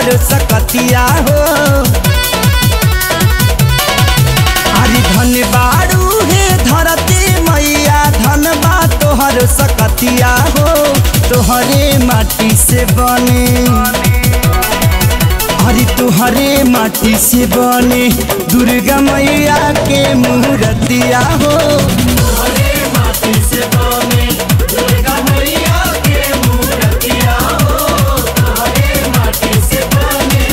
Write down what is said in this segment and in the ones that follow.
तोहर सकतिया हो। अरे धन बारू हे धरती मैया धन बा तोहर सकतिया हो। तोहरे माटी से बने अरे तोहरे माटी से बने दुर्गा मैया के मूर्तिया हो। तोहरे माटी से बने दुर्गा मैया के मूर्तिया हो। तोहरे माटी से बने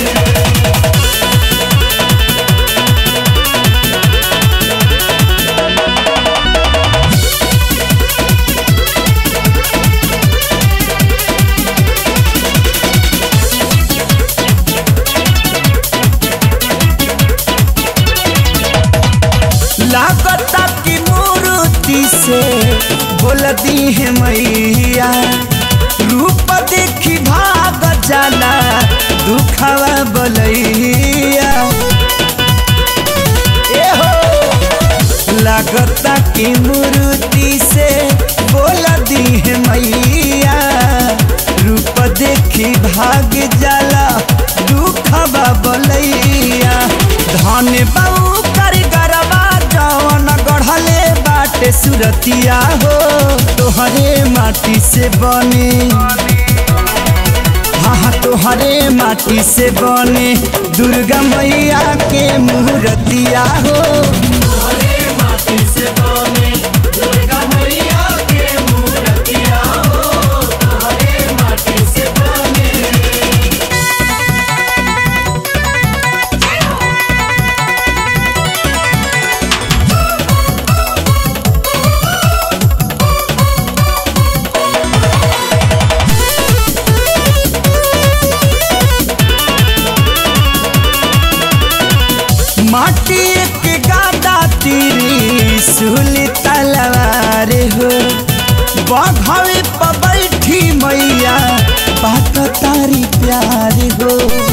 लागता की मूर्ति से बोल दी है मैया। रूप देखी भाग जाला दुखवा बोलैया। लागता की मूर्ति से बोल दी है मैया। रूप देखी भाग जाला दुखवा बोलैया। धन बाऊ कर गरबा जवन गढ़ले बाटे सुरतिया हो। तोहरे माटी से बने हाँ तोहरे माटी से बने दुर्गा मैया के मूर्तिया हो। तोहरे माटी से बने दुर्गा मैया के मूर्तिया हो। तोहरे माटी से बने माटी के गादा तीरी सुली तलवार हो। बघवे पर बैठी मैया बात तारी प्यार हो।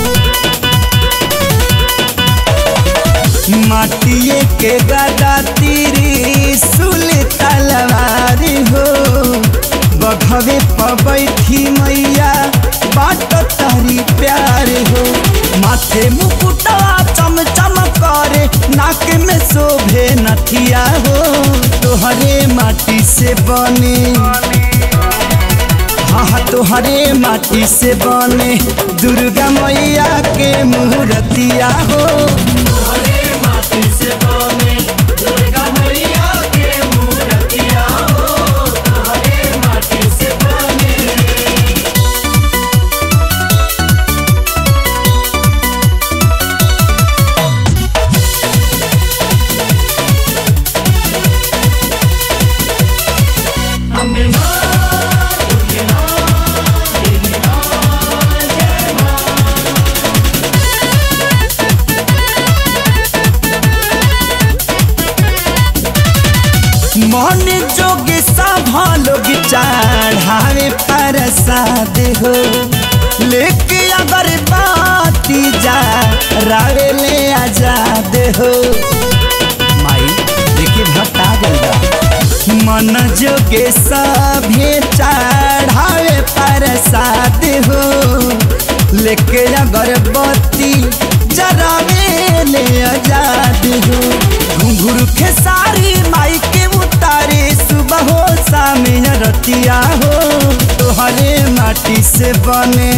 माटी के गादा तीरी सुली तलवार हो। बघवे पर बैठी मैया बात तारी प्यार हो। माथे मुकुटा चम चम करे नाक में शोभे नथिया हो। तोहरे माटी से बने हाँ तोहरे माटी से बने दुर्गा मैया के मूर्तिया हो। तोहरे माटी से बने दुर्गा मैया के मूर्तिया हो। तोहरे माटी से बने मन जोगे सभा लोग चढ़ावे प्रसाद हो। लेके अगर बाती जा रावे ले आजाद हो। माई देखिए भट्टा गंगा मन जोगे सभे चढ़ावे प्रसाद हो। लेके अगर बाती जरावे ले आजाद हो। घुंघरू खेसारी माई के उतारे सुबह हो शाम रतिया हो। तोहरे माटी से बने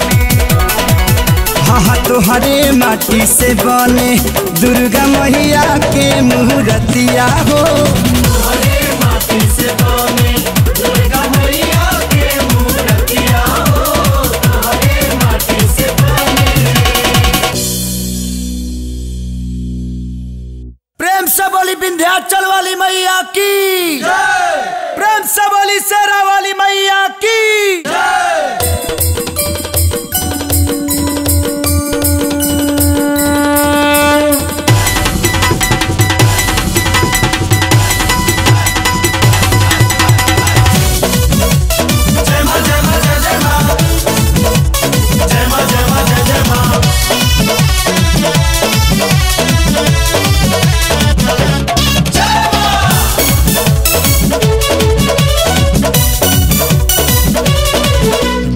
हाँ तोहरे माटी से बने दुर्गा मैया के मूर्तिया हो। तोहरे माटी से बने दुर्गा मैया के मूर्तिया हो। तोहरे माटी से बने प्रेम से बोली विंध्याचल वाली मैया की प्रेम से बोली शेरा वाली मैया की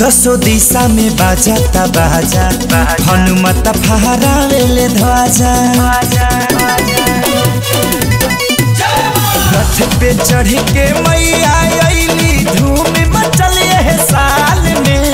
दसो दिशा में बाजाता बाजा हनुमत फहरावेले ध्वजा रथ पे चढ़ के मैया अइली धूम मचल है साल में।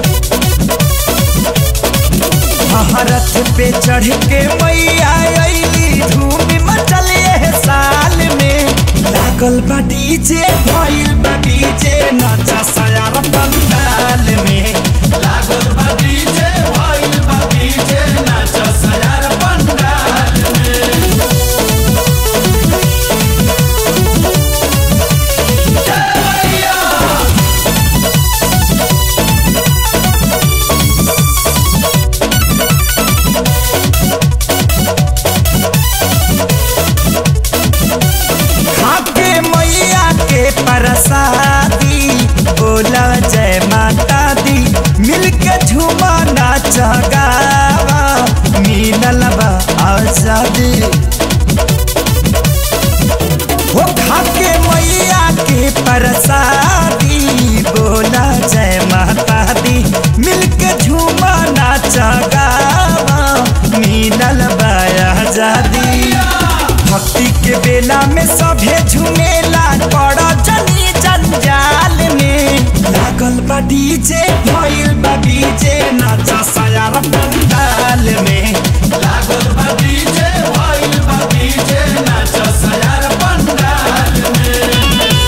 रथ पे चढ़ के मैया अइली धूम मचल है साल में। लागल बा डीजे भइल बा डीजे नचा सयार पंडाल में। लागल बा डीजे भइल बा डीजे नचा सयार पंडाल में। प्रसादी बोला जय माता दी मिलके झूमा नाच गावा मिलल बा आजादी। हो खाके मैया के प्रसादी बोला जय माता दी मिलके झूमा नाच गावा मिलल बा आजादी। भक्ति के बेला में सभे झूमेला पड़ा जनी जंजाल में। लागल बा डीजे भइल बा डीजे नाचा सयार पंडाल में। लागल बा डीजे भइल बा डीजे नाचा सयार पंडाल में।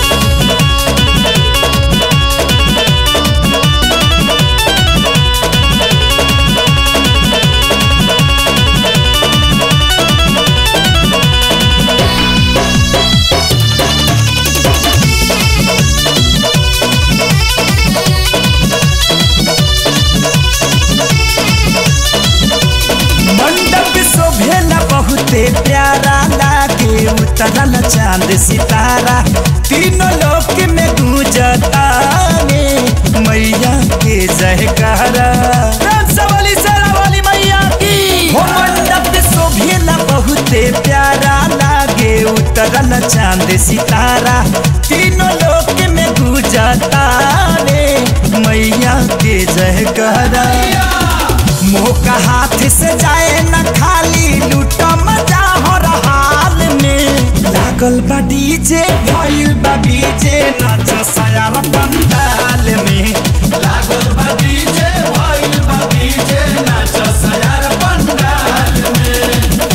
बहुते प्यारा लागे उतरल चांद सितारा तीनों लोक में गूंजता मैया के जयकारा। वाली मैया की हो मंडप शोभेला बहुते प्यारा लागे उतरल चांद सितारा तीनों लोक में गूंजता मैया के जयकारा। मोह हाथ से जाए न खाली लूटा मजा हो हाल में। लागल बा डीजे भइल बा डीजे नाचा सयार पंडाल में। लागल बा डीजे भइल बा डीजे नाचा सयार पंडाल में।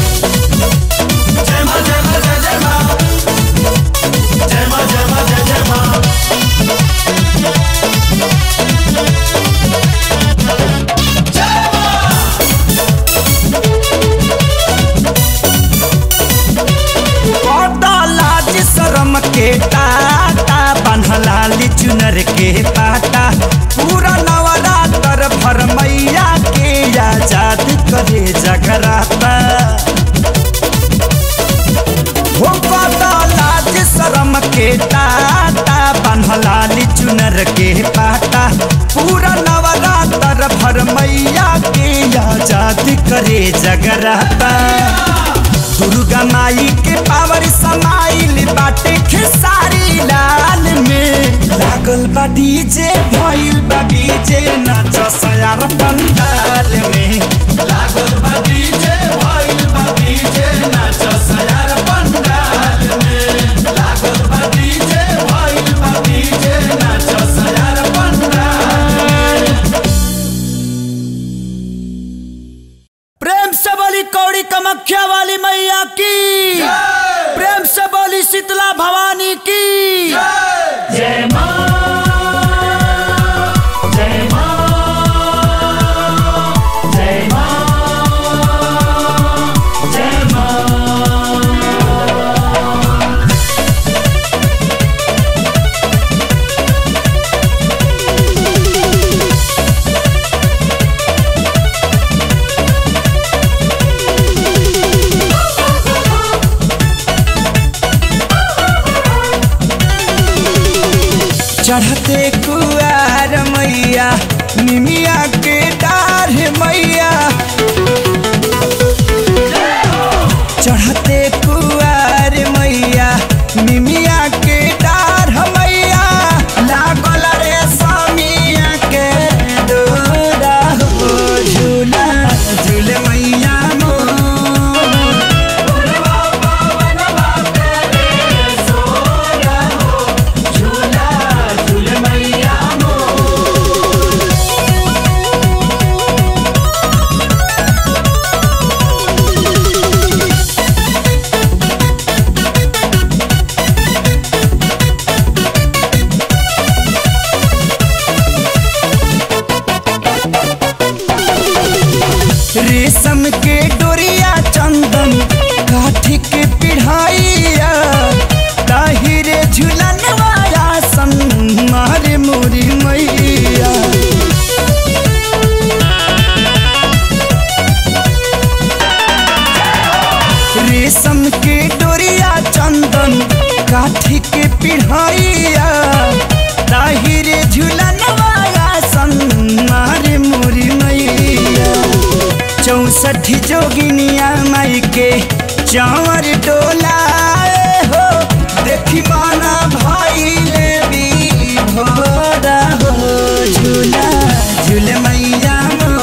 जय मां जय मां जय जय मां जय मां जय मां जय जय मां। शरम के टाटा बन्हलाली चुनर के पाटा पूरा नवरात्र भर मैया के आजाद करे जगराता। हो लाज शरम के टाटा बन्हलाली चुनर के पाटा पूरा नवरात्र भर मैया के आजाद करे जगराता। दुर्गा माई के पावर समाइल बाटे खेसारी लाल में। लागल बा डीजे भइल बा डीजे नाचा सयार पंडाल में। लागल बा डीजे भइल बा डीजे नाचा सयार पंडाल में। लागल बा डीजे भइल बा डीजे नाचा सयार पंडाल। प्रेम से बोली कौड़ी कामाख्या वाली मैया की। प्रेम से बोली शीतला भवानी की। जय मां जय मां जय मां जय मां। चढ़ते कुआर मैया निमिया के डार मैया। चढ़ते कुआर मैया निमिया के डार मैया। लागल रे स्वामिया के चावर डोलाए हो देखी माना भाई ले भी भोरा हो झूला झूल मैया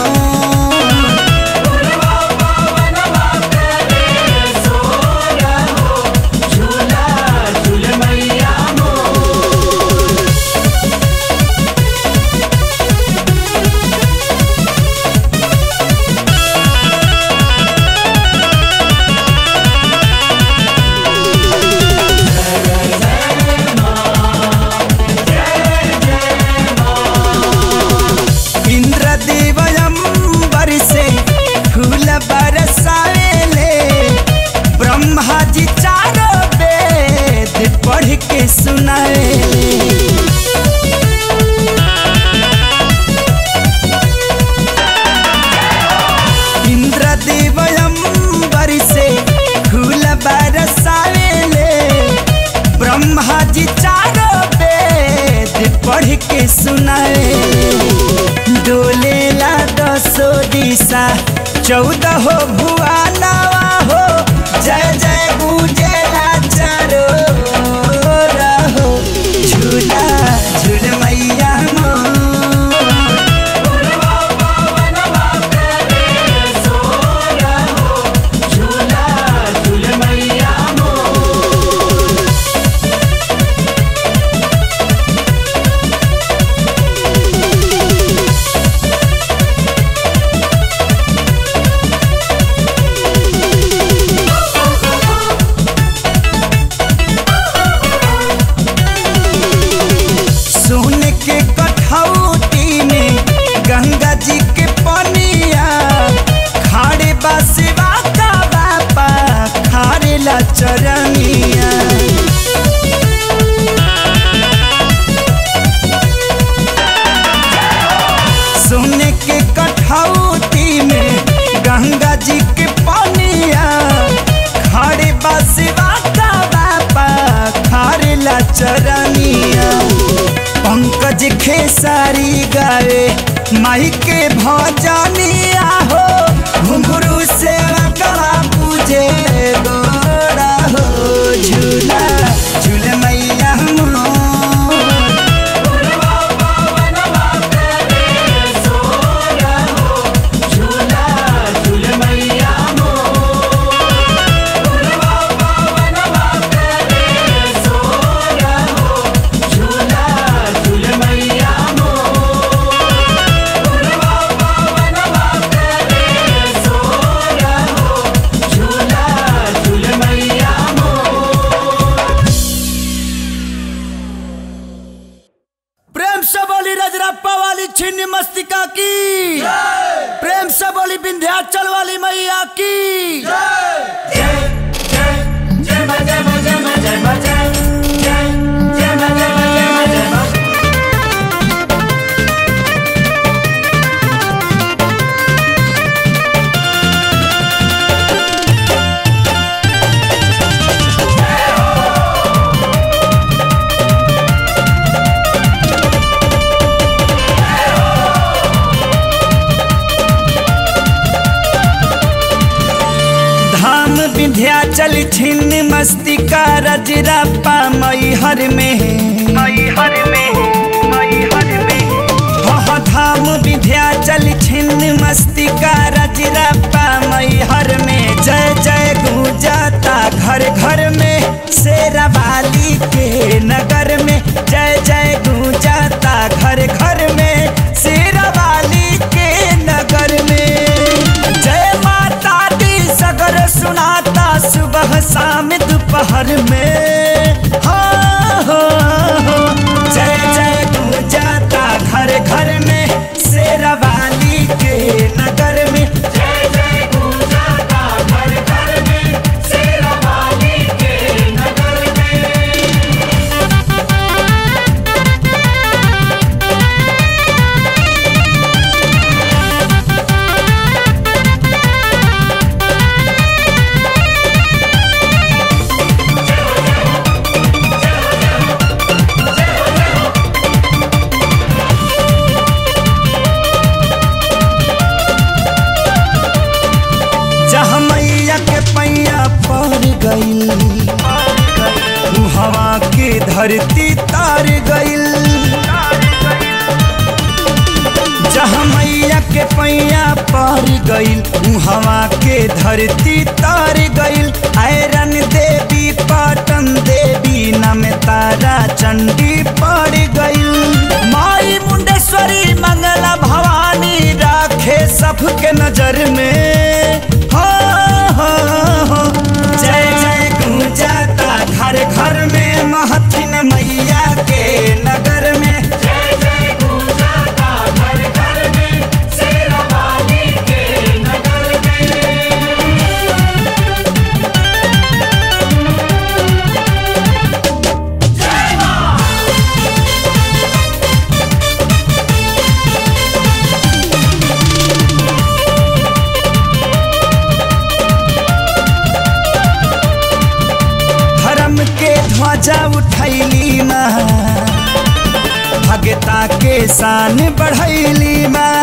के सुनाए इंद्रदेव अंबर से फूल बरसावेले ब्रह्मा जी चारों वेद पढ़ के सुनाए डोलेला 10 दिशा 14 हो भुवनवा हो जय जय गुजेला चारों झूला झूल मैया गंगा जी के पनिया खाड़े बासिवा का बापा खारे ला चरनिया सोने के कठौती में गंगा जी के पनिया खाड़े बासिवा का बापा खारे ला चरनिया पंकज खेसारी गावे माई के भजनिया हो घुंघरू से गला पूजे गोरा हो झूला झूल मैया छिन्न मस्तिका की प्रेम से बोली विंध्याचल वाली मैया की विंध्याचल छिन्न मस्तिका रजरप्पा मैहर में धाम विंध्याचल छिन्न मस्तिका रजरप्पा मैहर में जय जय गूंजाता घर घर में शेरावाली के नगर में जय जय गूंजाता घर घर में शेरावाली के नगर में जय माता दी सगर सुनाता सुबह शाम दोपहर में हो जय धरती तार गइल। जहाँ मैया के पैया पार गइल उहवा के धरती तार गइल। आयरन देवी पाटन देवी नाम तारा चंडी पड़ गइल। माई मुंडेश्वरी मंगला भवानी राखे सबके नजर में। हो जय जय गूंजाता घर घर में महथिन मैया के नगर में। जय जय गूंजाता घर घर में शेरा वाली के नगर के ध्वजा उठैली माँ भगता के शान बढ़ैली माँ।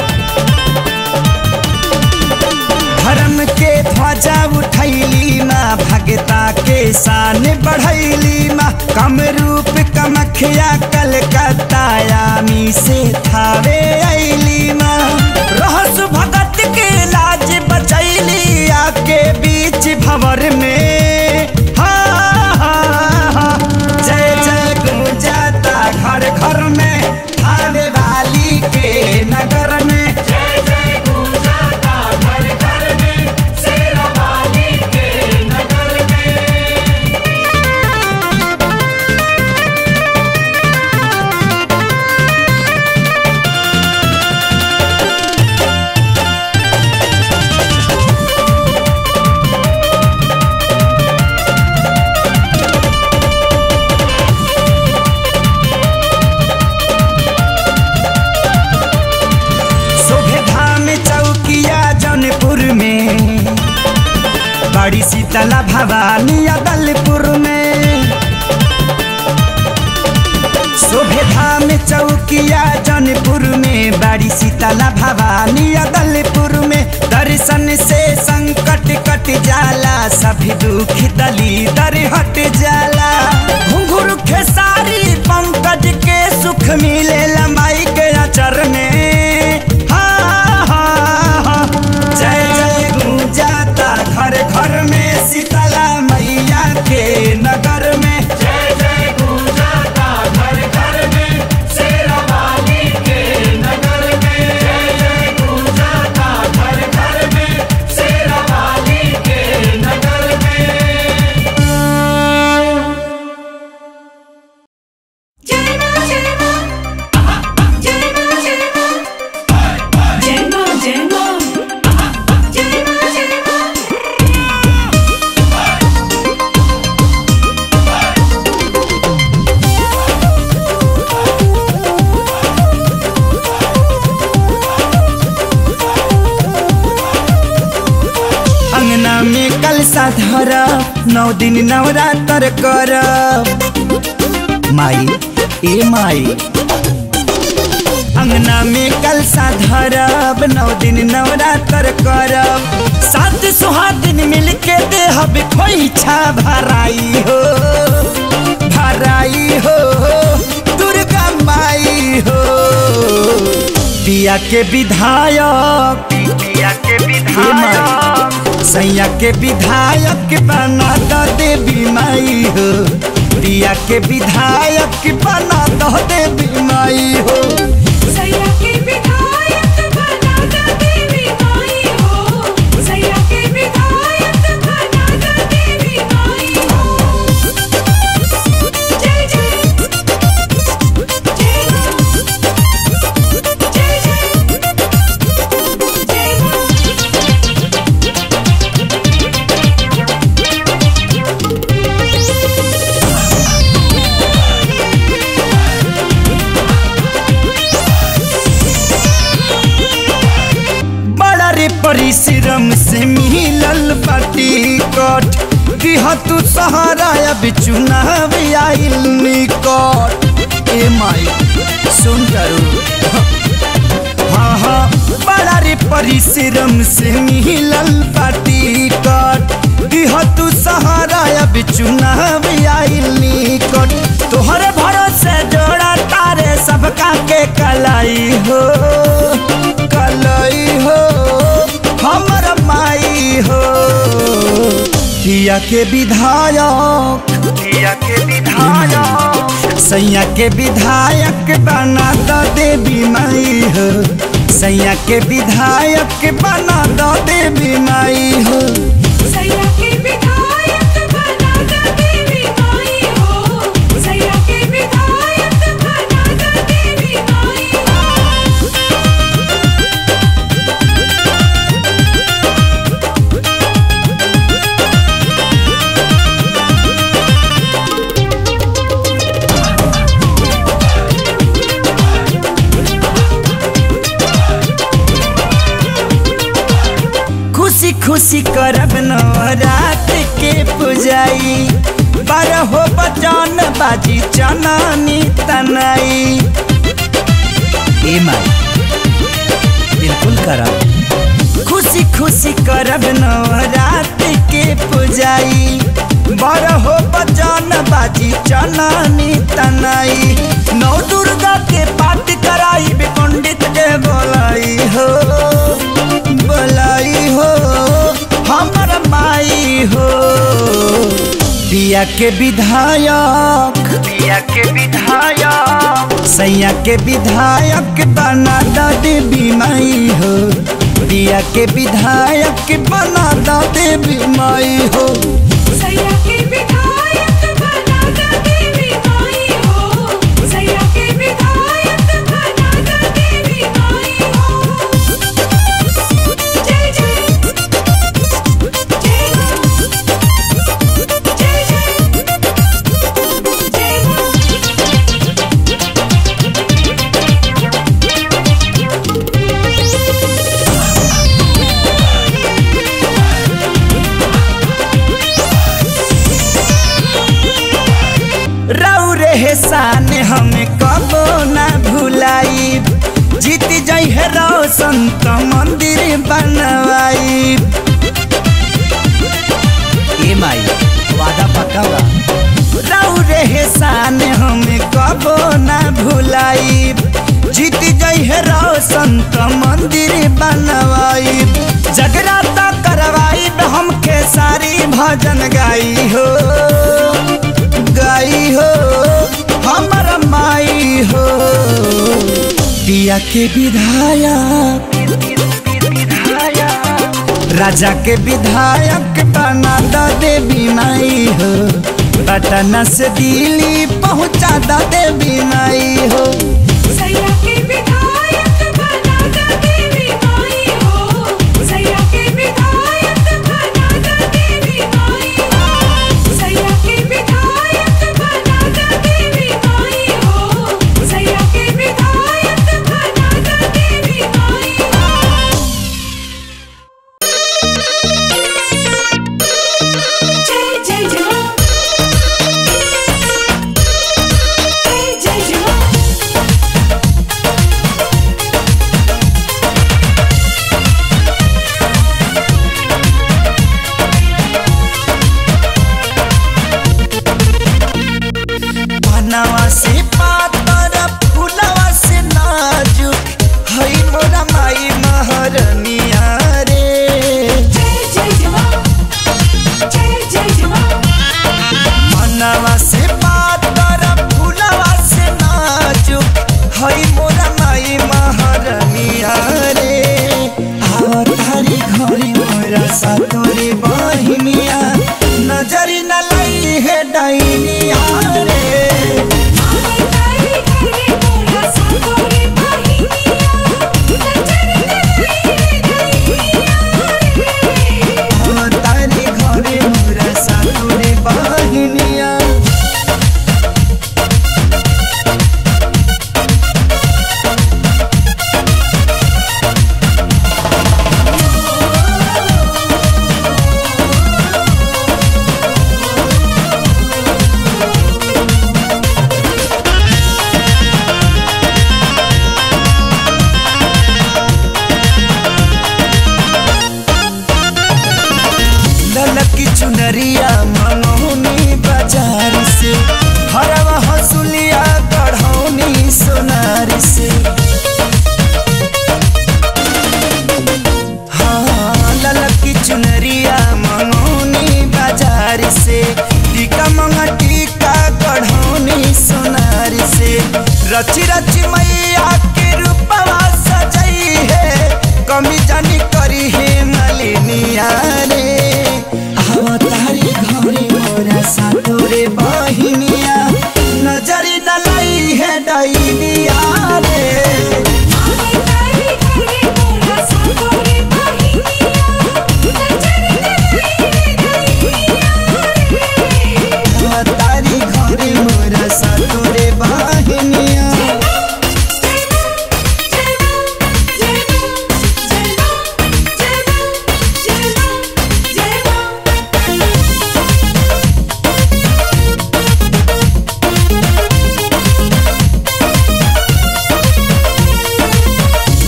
धर्म के ध्वजा उठैली माँ भगता के शान बढ़ैली माँ। कम रूप कमखिया कलकत्ता यामी से थावे अइली माँ। रहस भगत के लाज बचैली आके बीच भंवर में। घर घर में थावे वाली के नगर में। जय जय गूंजाता घर घर में शेरा वाली के नगर बड़ी शीतला भवानी अदलपुर में। शोभे धाम चौकिया जौनपुर में बड़ी शीतला भवानी अदलपुर में। दर्शन से संकट कट जाला सभी दुख दलीदर हट जाला। घुंघरू खेसारी पंकज के सुख मिले माई के अचर में। जय जय गूंजाता घर घर में शीतला मैया के नगर में। जय जय गूंजाता घर घर में शेरा वाली के नगर में। जय जय गूंजाता घर घर में शेरा वाली के नगर में। जय मां जय मां जय मां जय मां जय मां जय मां। अंगना में कलसा धरब 9 दिन नवरात्र करब। माई ए माई अंगना में कलसा धरब 9 दिन नवरात्र करब। 7 सुहागिन मिलके देहब खोइछा भराई हो भराई हो दुर्गा माई हो। पिया के विधायक सैया के विधायक बना दो देवी माई हो। प्रिया के विधायक बना दो देवी माई हो। सैया के विधायक बना दो देवी माई हो। सैया के विधायक बना दो देवी माई हो। जय जय जय जय परिश्रम से मिलल बाटी कट दिह तू सहारा अब चुनाव आइल निकट। ए माई सुन करू हाँ हाँ बड़ा रे परिश्रम से मिलल बाटी कट दिह तू सहारा अब चुनाव आइल निकट। के कलाई हो हमर माई हो। हिया के विधायक सैया के विधायक बना द देवी माई हो। सैया के विधायक बना द देवी माई हो। सैया के विधायक बना द देवी माई हो। सैया के विधायक बना द देवी माई हो। खुशी खुशी करब नवरात के पुजाई। बारहो बजान बाजी चनानी तनाई। ए माई बिल्कुल करब। खुशी खुशी करब नवरात के पुजाई। बारहो बजान बाजी चनानी तनाई। नौ दुर्गा के पाठ कराई पंडित के बोलाई हो हमर माई हो। पिया के विधायक सैया के विधायक बना द देवी माई हो। पिया के विधायक बना द देवी माई हो। सैया के विधायक बना द देवी माई हो। सैया के विधायक बना द देवी माई हो। जय जय जय रौरे हेसान हमें कबो ना भुलाई। जीत जाई है रोशन तो मंदिर बनवाई। ए माई वादा पक्का बा। रौरे हेसान हमें कबो ना भुलाई। जीत जाई है रोशन तो मंदिर बनवाई। जगराता करवाई हमके सारी भजन गाई हो हमर माई हो। पिया के विधायक राजा के विधायक बना द देवी माई हो। पटना से दिल्ली पहुँचा द देवी माई हो। सैया के विधायक बना द देवी माई हो। सैया के विधायक बना द देवी माई हो। सैया के विधायक बना द देवी माई हो। सैया के विधायक बना द देवी माई हो। जय जय जय जय जय बनवा से पातर फूलवा से नाजुक हई मोरा माई महारनिया रे। जय जय जय बनवा से पातर फूलवा से नाजुक हई मोरा माई महारनिया रे। आवतारी घरी मोरा सातोरी बहिनिया नजरी न लई है डाइनिया रे।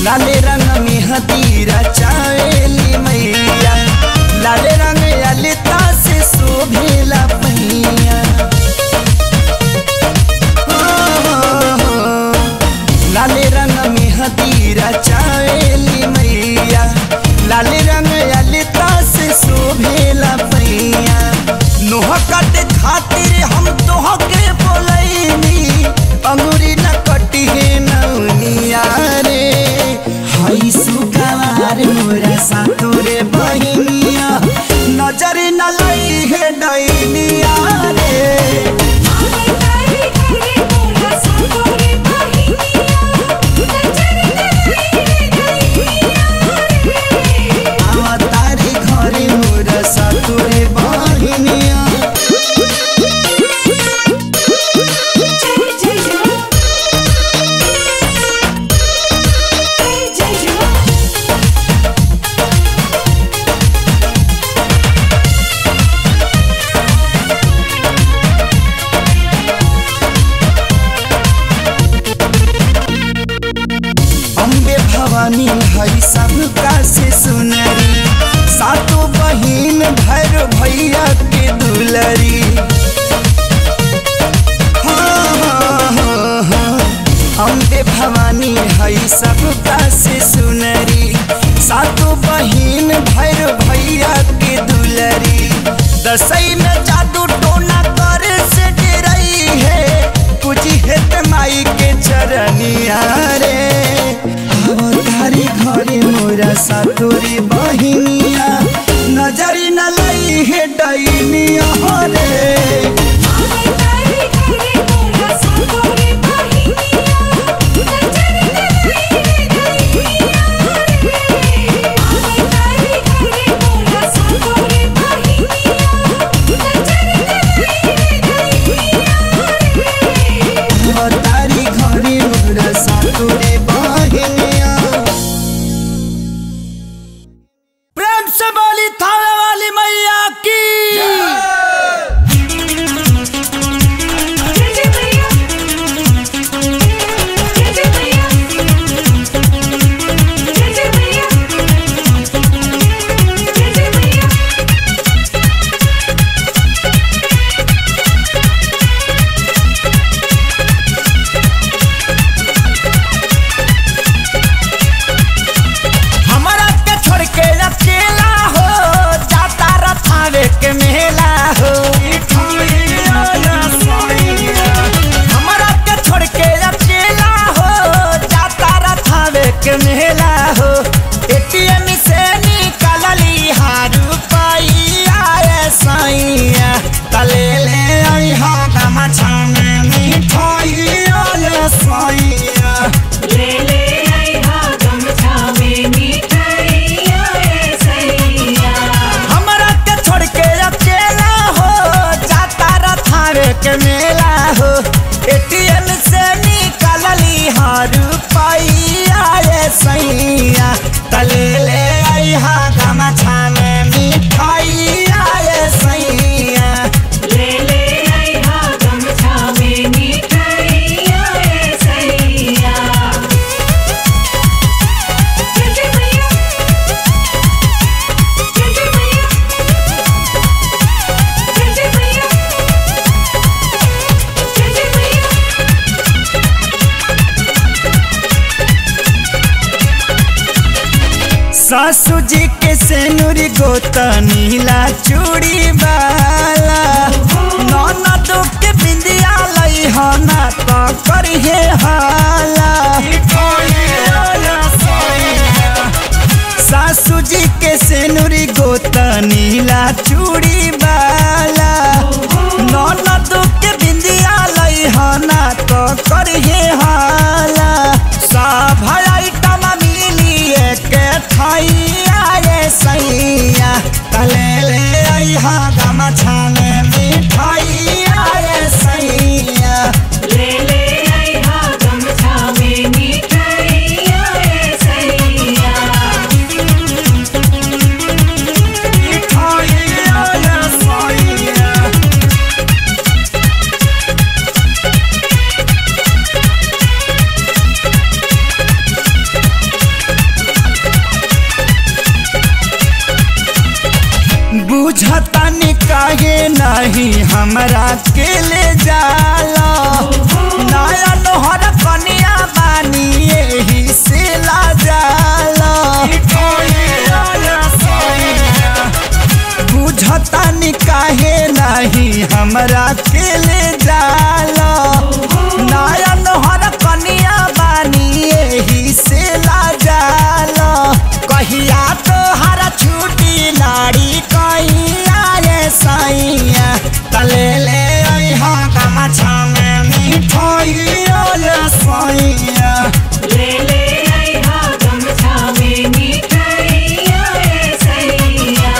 लाले रंग में हदीरा चावेली मैया लाले रंग ललिता से शोभेला पैया लाले रंग में हदीरा चावेली मैया लाले रंग ललिता से शोभेला पैया नोह कट खातिर हम तोह के बोलैनी अंगूरी न कटी है नौनिया रे हई सुगवार मोरा सातोरे बहिनिया नजर न लई है डैनिया रे तारी घरे मोरा सातोरे बहिनिया भवानी हई सबका से सुनरी सातों बहिन भर भैया के दुलरी अम्बे भवानी हई सबका से सुनरी सातों बहिन भर भैया के दुलरी दसई में जादू टोना करे से डरई है कुछ हेत माई के चरनिया रे तारी घरे मोरा सातोरी बहिनिया नजरी न लई है डैनिया रे तारी घरे मोरा सातोरी बहिनिया से बोली थावे वाली मैया की के मेला हो हमारा के छोड़ के अकेला हो जाता रथावे के मेला हो एटीएम से निकालली हारू पाइया सैया तले ले आई हा गमछा में मिठाइया सैया ले ले आई हा गमछा में मिठाइया सैया हमारा के छोड़ के अकेला हो जाता रथावे के मेला हो एटीएम से निकालली हारू पाइया सैया तले ले आई हा गमछा में मिठाइया सैया ले ले आई हा गमछा में मिठाइया सैया जय मैया जय मैया जय मैया जय मैया सासू जी के सेनुरी गोता नीला चूड़ी वाला ननदो के बिंदिया लई हना तो करिए हाला सासू जी के सेनुरी गोता नीला चूड़ी वाला ननदो के बिंदिया लई हना तो करिए हाला सब आइटम मिली एक थाइया सैया तले ले आई हा गमछा में मिठाइया सैया ले ले आई हा गमछा में मिठाइया सैया मिठाइया सैया काहे नहीं हमरा के ले जाला नया नोहर कनिया बानी यही से ला जाला बुझता नि काहे नहीं हमरा के ले जाला नया नोहर कनिया बानी यही से ला जाला कहिया तो हरा छूटी लाड़ी कहिया रे सैया तले ले अइहा गमछा में मिठाइया रे सैया ले ले अइहा गमछा में मिठाइया रे सैया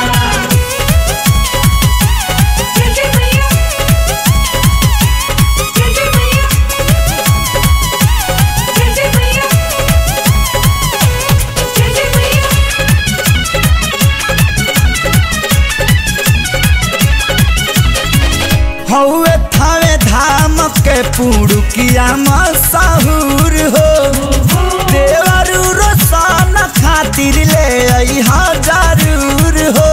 जय जय मैया जय जय मैया जय जय मैया जय जय मैया हौवे थावे धाम के पुड़ुकिया मशहूर हो देवरू रोशन खातिर ले अइहा जरूर हो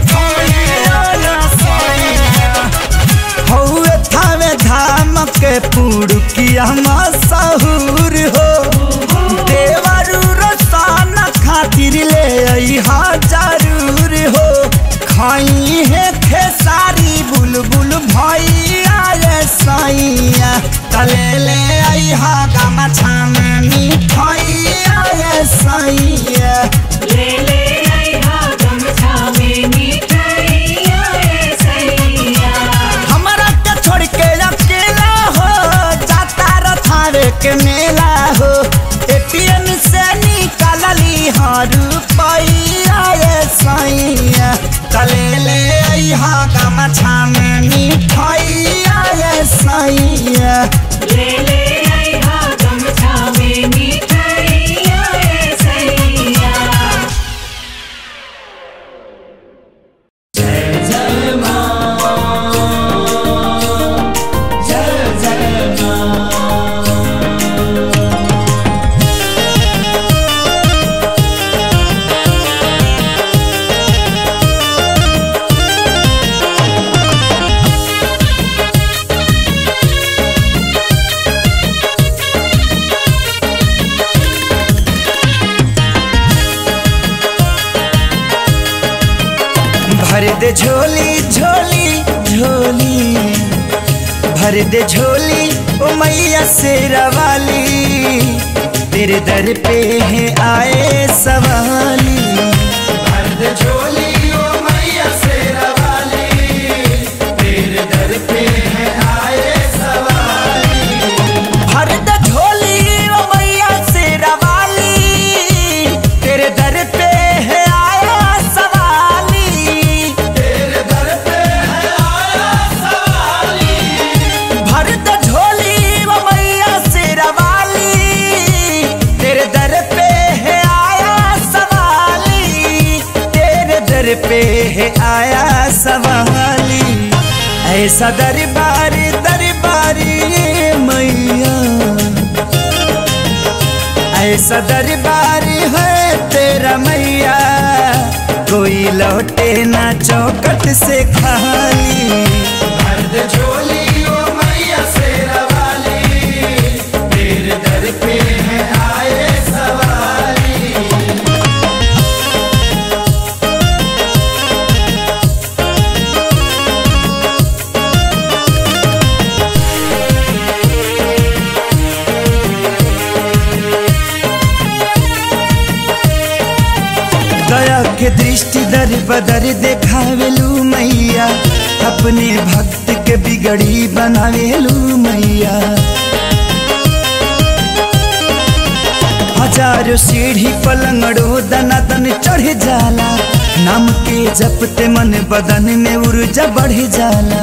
हौवे थावे धाम के पुड़ुकिया मशहूर हो देवरू रोशन खातिर ले अइहा जरूर हो खाई है खेसारी बुलबुल भैया रे सैया तले ले अइहा गमछा में मिठाइया रे सैया ले ले अइहा गमछा में मिठाइया रे सैया हमरा के छोड़ के अकेला हो जाता रथारे के मेला हो एटीएम से निकालली हर रुपैया रे सैया तले ले अइहा गमछा में मिठाइया रे सैया ले ले अइहा गमछा में मिठाइया रे सैया भर दे झोली झोली झोली भर दे झोली ओ मैया शेरा वाली तेरे दर पे है आए सवाली भर दे झोली ओ मैया शेरा वाली तेरे दर पे है आए सवाली भर दे झोली ओ मैया शेरा वाली तेरे दर पे है आया सवाली तेरे दर पे है आया सवाली भर दे झोली ओ मैया शेरा वाली तेरे दर पे है आया सवाली तेरे दर पे है आया सवाली ऐसा दरबारी दरबारी मैया ऐसा दरबारी है तेरा मैया कोई लौटे ना चौकट से खाली भर दे झोली ओ मैया शेरा वाली तेरे दर पे है आए सवाली दया के दृष्टि दर बदर देखावेलू मैया अपने भक्त के बिगड़ी बनावेलू मैया हजारों सीढ़ी पलंगड़ो दना दन चढ़ जाला नाम के जपते मन बदन में ऊर्जा बढ़ जाला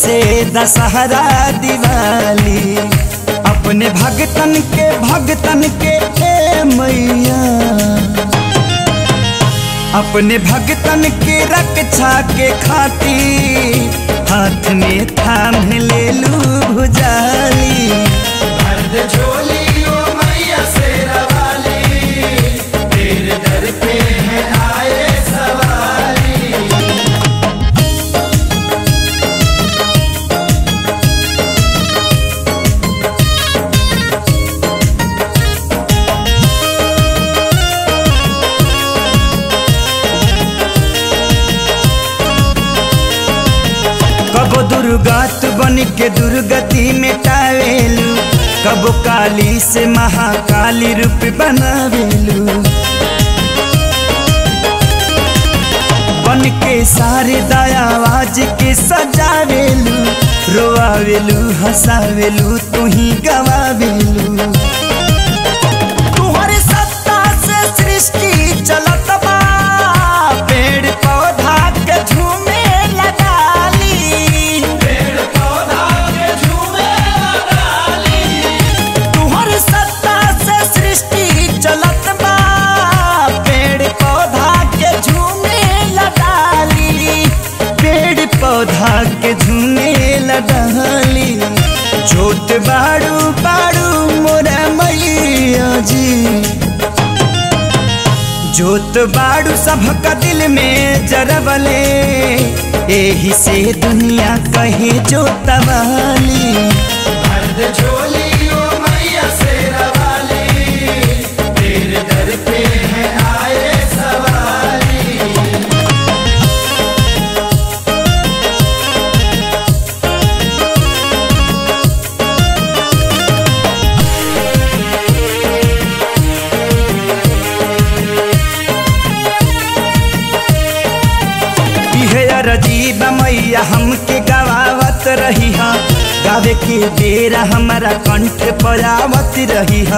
से दशहरा दिवाली अपने भगतन के ए मैया अपने भगतन के रक्षा के खातिर हाथ में थाम ले लू भुजाली। मर्द झोली ओ मैया शेरा वाली, तेरे दर पे है आए सवारी। कबो दुर्गात बन के दुर्गति मिटावेलू, कबो काली से महाकाली रूप बनावेलू। बन के सारे दयावाज के सजावेलू, रोआवेलू हंसावेलू तू ही गवावेलू। तुम्हारी सत्ता से सृष्टि चलत बा, पेड़ पौधा के झूमे पौधा के झूमे लडाली। जोत बाड़ू बाड़ू मोरा मैया जी, जोत बाड़ू सबका दिल में जरबले, एही से दुनिया कहे जोतवाली। मर्द झोली ओ मैया शेरा वाली, तेरे दर पे है आए सवारी। रजीब मैया हमके गवावत रही हा, गावे के बेरा हमारा कंठ पर आवत रही हा।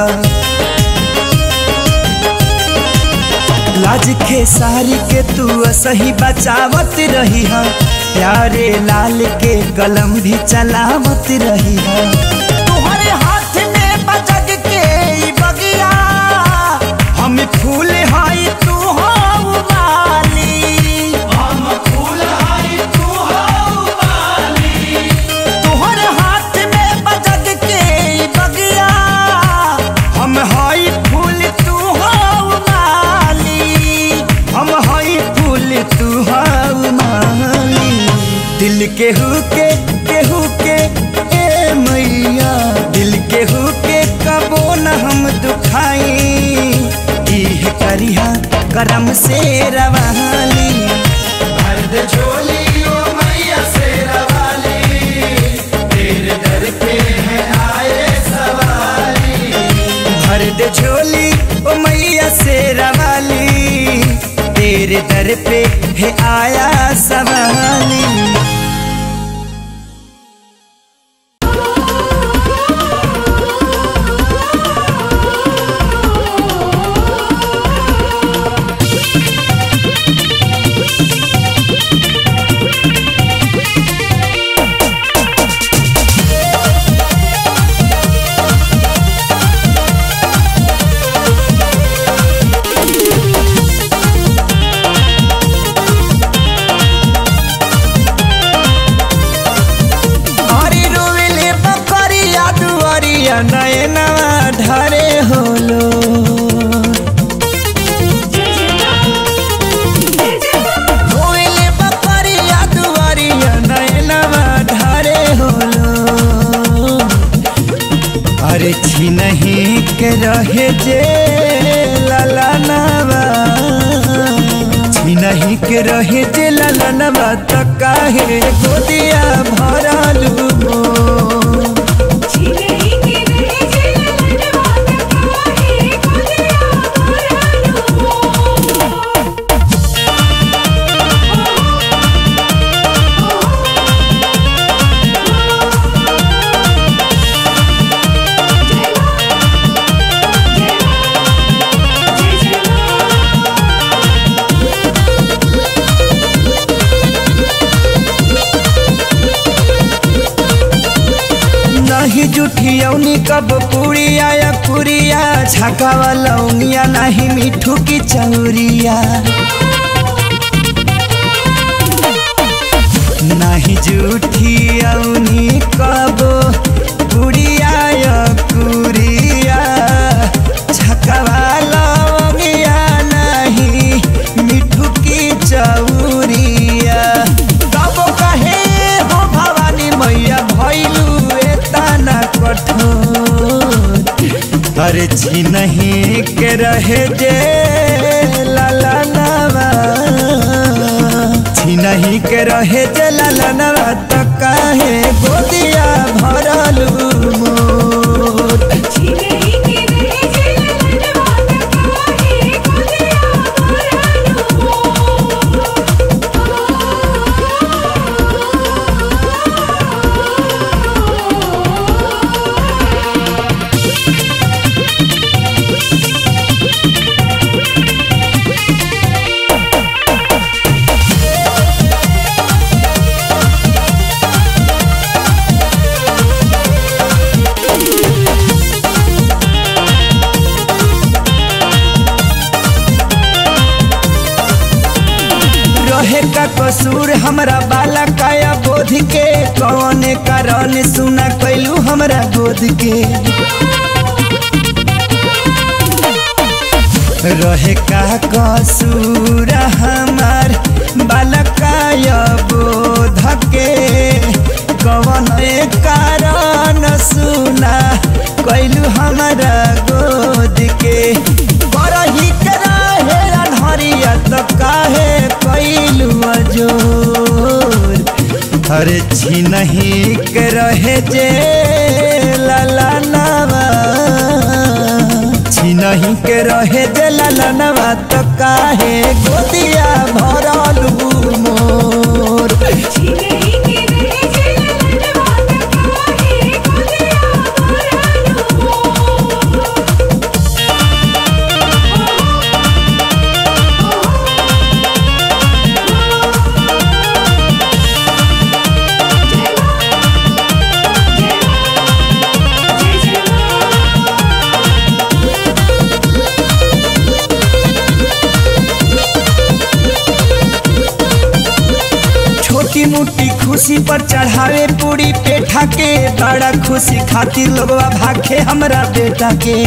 लाज के सारी के तू सही बचावत रही हा, प्यारे लाल के कलम भी चलावत रही हा। तुम्हारे हाथ में बजग के बगिया, हम फूल हाई तू हो दिल के ए मैया, दिल के कबो न हम दुखाई, इह करिहा करम से रवाली। मर्द झोली ओ मैया शेरा वाली, तेरे दर पे है आए सवारी। भर दे झोली ओ मैया शेरा वाली, तेरे दर पे है आया सवाली। नयनवा ढारे होलो, होले बकरिया दुआरिया नयनवा ढारे होलो। अरे छिनही के रहे जे ललनवा, छिनही के रहे जे ललनवा, त काहे गोदिया भरलू हो। जूठी औनी कब पुड़िया या पुरिया छाका वाला उंगिया नहीं मिठू की चौरिया नहीं जूठी औनी कब पुड़िया या पुरिया छाका वाला उंगिया नहीं मिठू की चौरिया कब कहे हो भवानी मैया भैलू एतना कठोर अरे नहीं के रहे जे लाला नवा नहीं के रहे जे लाला नवा तो काहे गोदिया भरलू मोर का कसूर हमरा बाला काया बोध के कौन कारण सुना कैलू हमरा गोद के रहे का कसूर हमार बाला काया बोध के कौन कारण सुना कैलू हमरा गोद के बरही के रहे अनहरिया तो काहे कैलू जोर अरे नहीं के रहे जे लाला नवा नहीं के रहे जे लाला नवा तो काहे गोदिया भरलू मोर मुट्ठी खुशी पर चढ़ावे पूरी पेठा के बड़ा खुशी खातिर लोगवा भाखे हमरा बेटा के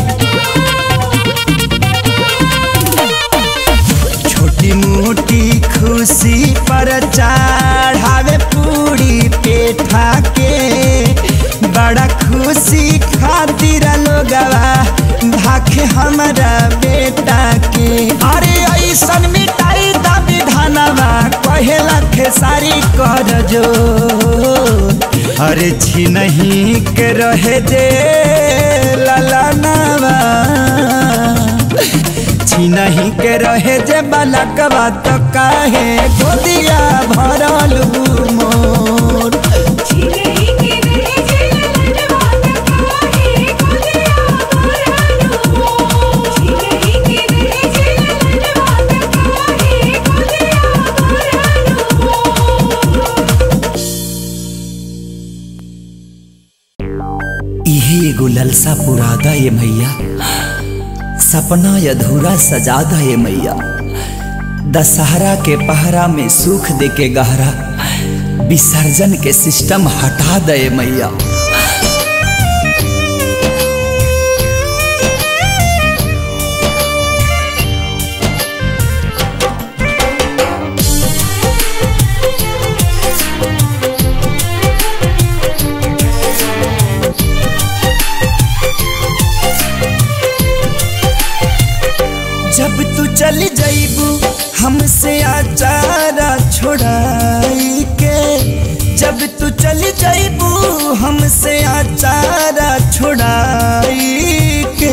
छोटी मोटी खुशी पर चढ़ावे पूरी पेठा के बड़ा खुशी खातिर लोगवा भाखे हमरा बेटा के अरे ऐसन मिठाई दा विधानवा कहेला खेसारी कर जो अरे नहीं के रहे जे लाला नवा नहीं के रहे जे बालकवा तो काहे गोदिया भरलू मोर एगो ललसा पुरादा ये मैया सपना अधूरा सजादा ये मैया दशहरा के पहरा में सुख दे के गहरा विसर्जन के सिस्टम हटा दे मैया जब तू चल जाइबू हमसे आचारा छोड़ाई के जब तू चल जाइबू हमसे आचारा छोड़ाई के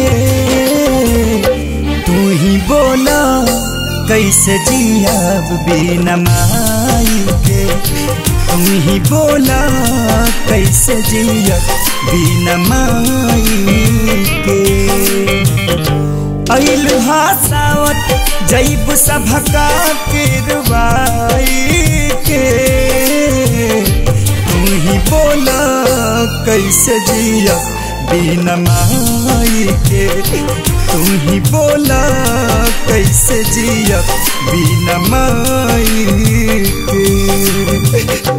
तू ही बोला कैसे जियाब बिना माई के तू ही बोला कैसे जियाब बिना माई के अइलहा सावत जैब सभका तिरवाई के तू ही बोला कैसे जिया बिना माई के। तू ही बोला कैसे जिया बिना माई के।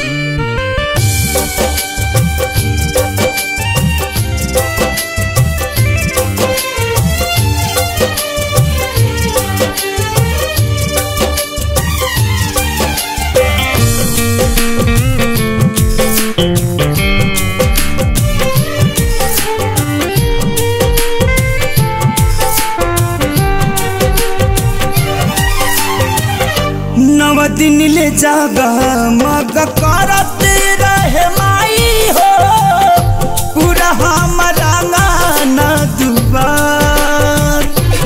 नव दिन ले जागा मग करत रहे माई हो, पूरा हमारा गाना दुबार।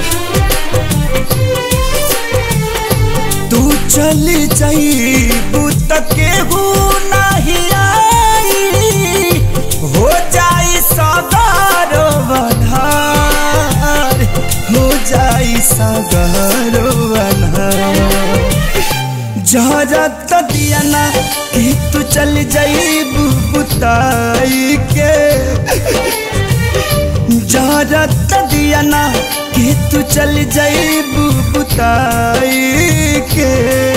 तू चल जाइबू त केहू नहीं आई, हो जाई सगारो बन्हार, हो जाई सगारो बन्हार। जहरत दिया ना कि तू चल जाइबू बुताई के, जहरत दिया ना कि तू चल जाइबू बुताई के।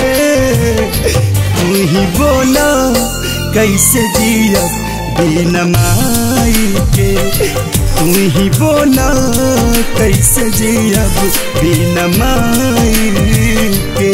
तू ही बोला कैसे जिया बिना माई के, तू ही बोला कैसे जिया बिना माई के।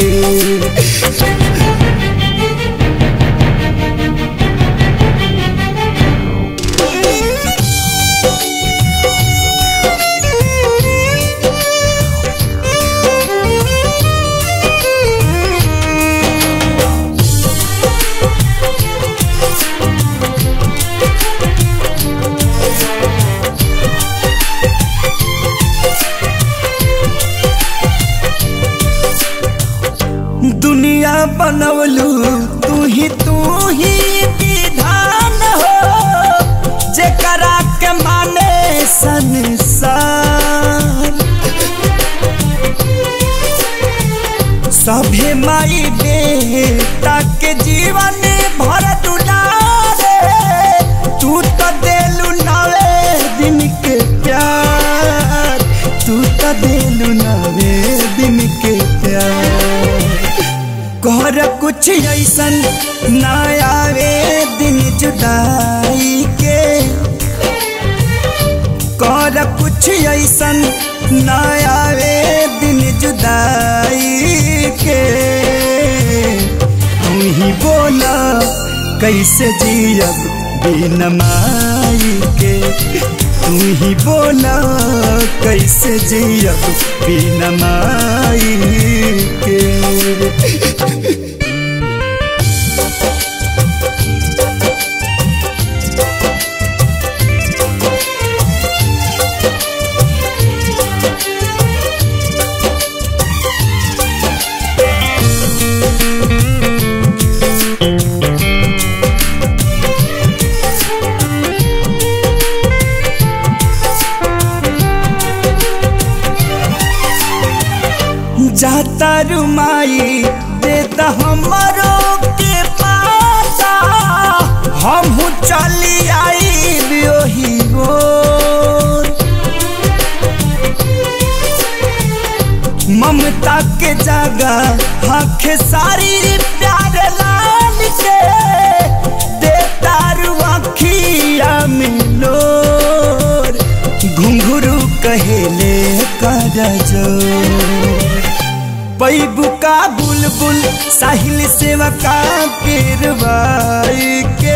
दुनिया बनवलू तू ही विधान हो, जेकरा के माने संसार। सभे माई बेटा के जीवन भर दुलारे, तू तो देलू नवे दिन के प्यार, तू तो देलू नवे दिन के प्यार। कर कुछ ऐसन ना आवे दिन जुदाई के, कर कुछ ऐसन ना आवे दिन जुदाई के। तू ही बोला कैसे जियब बिना माई के, तू ही बोला कैसे जियब बिना माई के। जाता रुमाई देता हमारो के पाता, हम चली आई ओही गोर। ममता के जगह हक सारी प्यार लाल के, देता रुआखिया मिलोर। घुंघरू कहेले कर जोर, पैबू का बुलबुल साहिल सेवका पेरवाई के,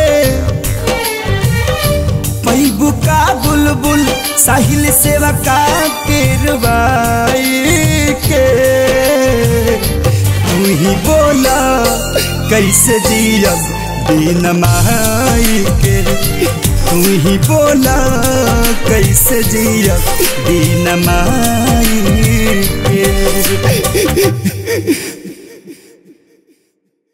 पैबू का बुलबुल साहिल सेवका पेरवाई के। तू ही बोला कैसे जियब बिना माई के, तू ही बोला कैसे जियब बिना माई के।